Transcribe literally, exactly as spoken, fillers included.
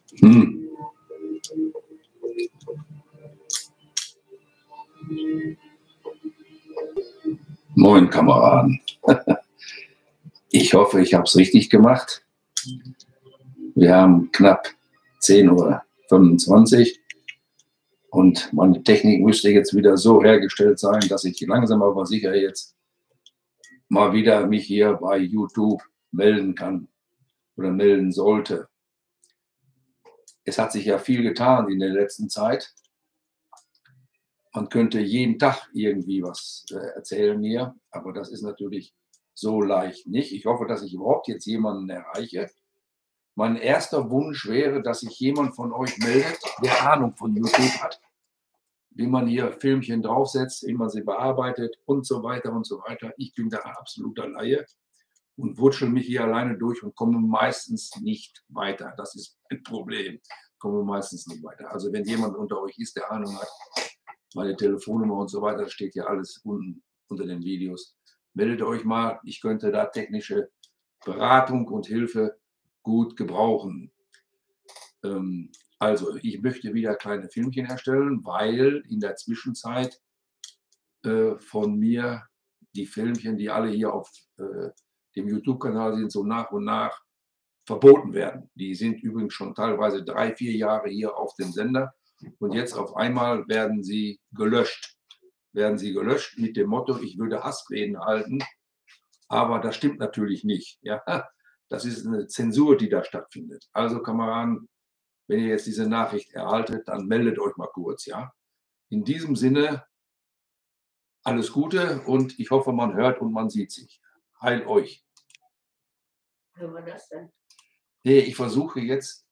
Hm. Moin Kameraden. Ich hoffe, ich habe es richtig gemacht. Wir haben knapp zehn Uhr fünfundzwanzig und meine Technik müsste jetzt wieder so hergestellt sein, dass ich langsam aber sicher jetzt mal wieder mich hier bei YouTube melden kann oder melden sollte. Es hat sich ja viel getan in der letzten Zeit. Man könnte jeden Tag irgendwie was äh, erzählen mir, aber das ist natürlich so leicht nicht. Ich hoffe, dass ich überhaupt jetzt jemanden erreiche. Mein erster Wunsch wäre, dass sich jemand von euch meldet, der Ahnung von YouTube hat, wie man hier Filmchen draufsetzt, wie man sie bearbeitet und so weiter und so weiter. Ich bin da absoluter Laie und wutschel mich hier alleine durch und komme meistens nicht weiter. Das ist ein Problem. Ich komme meistens nicht weiter. Also wenn jemand unter euch ist, der Ahnung hat, meine Telefonnummer und so weiter, steht ja alles unten unter den Videos. Meldet euch mal, ich könnte da technische Beratung und Hilfe gut gebrauchen. Ähm, also, ich möchte wieder kleine Filmchen erstellen, weil in der Zwischenzeit äh, von mir die Filmchen, die alle hier auf äh, dem YouTube-Kanal sind, so nach und nach verboten werden. Die sind übrigens schon teilweise drei, vier Jahre hier auf dem Sender. Und jetzt auf einmal werden sie gelöscht. Werden sie gelöscht mit dem Motto, ich würde Hassreden halten. Aber das stimmt natürlich nicht. Ja? Das ist eine Zensur, die da stattfindet. Also Kameraden, wenn ihr jetzt diese Nachricht erhaltet, dann meldet euch mal kurz. Ja? In diesem Sinne, alles Gute und ich hoffe, man hört und man sieht sich. Heil euch. Wie war das denn? Ich versuche jetzt